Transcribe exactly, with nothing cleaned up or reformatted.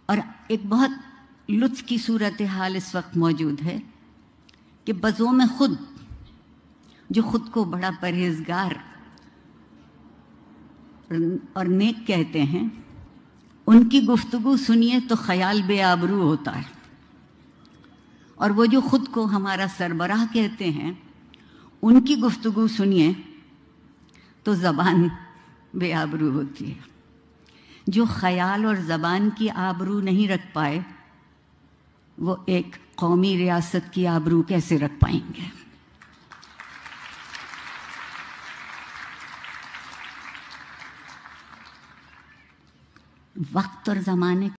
और एक बहुत लुत्फ की सूरत हाल इस वक्त मौजूद है कि बज़ो में खुद जो खुद को बड़ा परहेजगार और नेक कहते हैं, उनकी गुफ्तगू सुनिए तो ख्याल बेआबरू होता है, और वो जो खुद को हमारा सरबराह कहते हैं, उनकी गुफ्तगू सुनिए तो ज़बान बेआबरू होती है। जो ख्याल और ज़बान की आबरू नहीं रख पाए, वो एक कौमी रियासत की आबरू कैसे रख पाएंगे। वक्त और ज़माने